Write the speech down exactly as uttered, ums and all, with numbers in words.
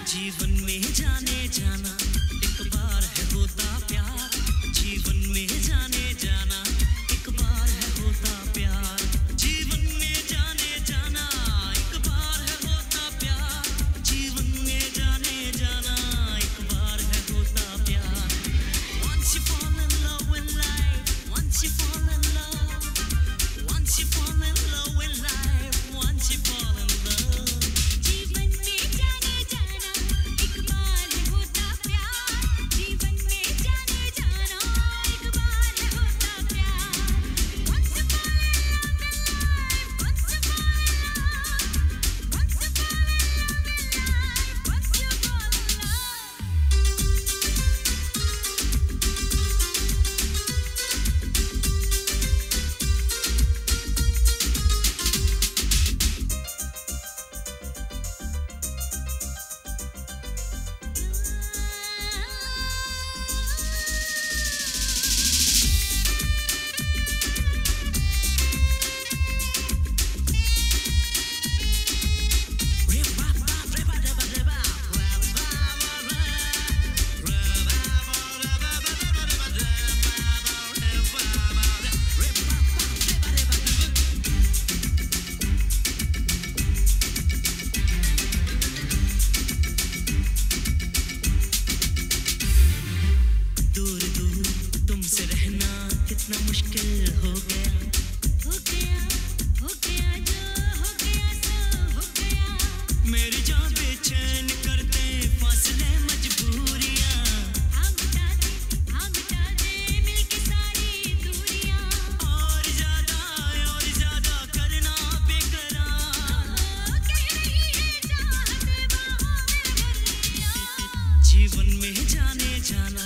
जीवन में जाने जाना एक बार है होता प्यार, जीवन में जाने जाना एक बार है होता प्यार, जीवन में जाने जाना एक बार है होता प्यार, जीवन में जाने जाना एक बार है होता प्यार। Once you fall in love with life, once you fall in love, once you fall in love with life, once you fall in love. जीवन में जाने जाना एक बार है होता प्यार, जीवन में जाने जाना एक बार है होता प्यार। Once you fall in love with life, once you fall in love, once you fall in love with life, once you fall in दूर दूर तुमसे रहना कितना मुश्किल हो गया, हो गया, हो गया जो हो गया सो हो गया। मेरी जान बेचैन करते फासले मजबूरियां, हाँ मिटा दे, हाँ मिटा दे मिलके सारी दूरियां। और ज्यादा और ज्यादा करना बेकरार, कह रही है चाहत बाहों में भर लिया। जीवन में जाने जाना